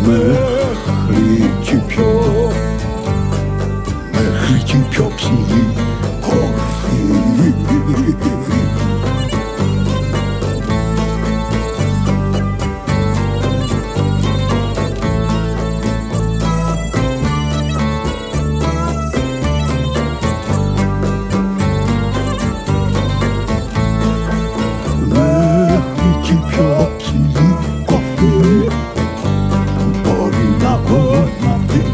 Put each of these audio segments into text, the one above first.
μέχρι κι πιο ψηλή κορφή. Μέχρι κι πιο ψηλή κορφή μπορεί να γονατίσει.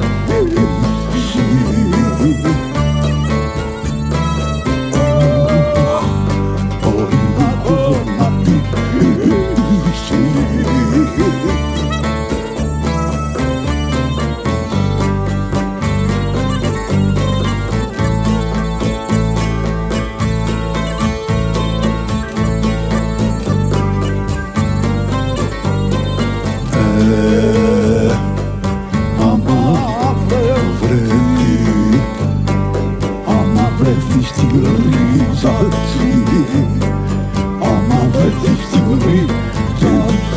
Άμα βρεθείς στην γκρίζα, άμα βρεθείς στην γκρίζα,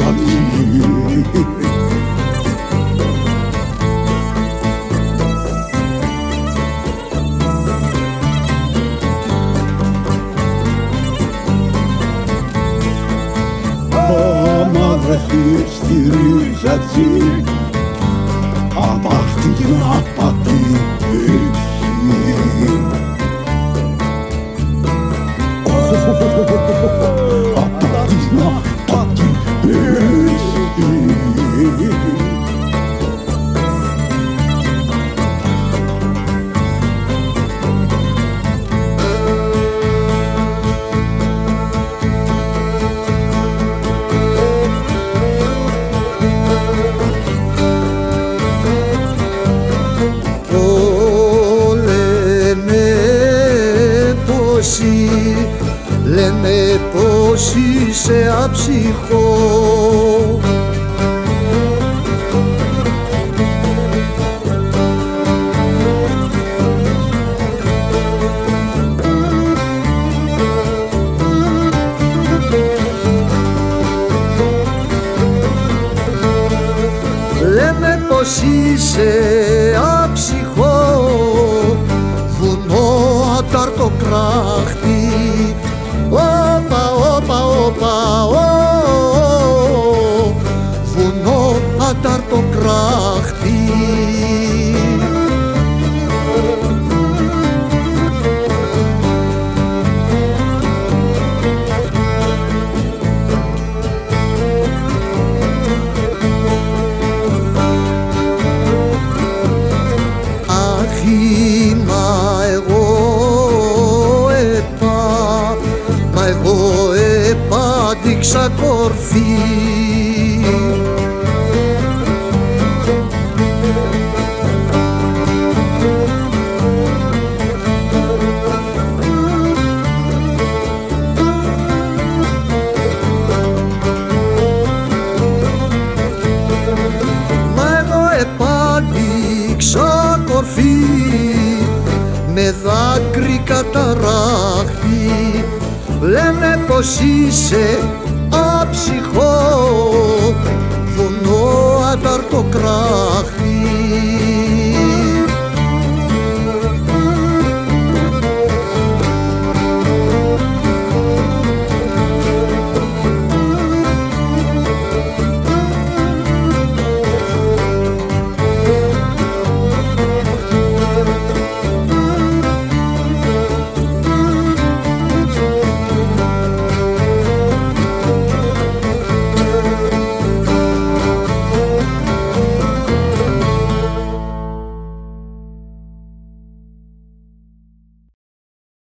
άμα βρεθείς στη ρίζα, απ' αυτή την απατήση, απ' αυτή την απατήση. Λένε πως είσαι αψυχό, λένε πως είσαι αψυχό, βουνό ατάρτο κράχτη. Όπα, όπα, όπα, βουνό ατάρτο κράχτη. Εγώ επάντηξα κορφή, μα εγώ επάντηξα κορφή με δάκρυ καταράχτη. Λένε πως είσαι αψυχό, βουνό ατάρτο κράχτη.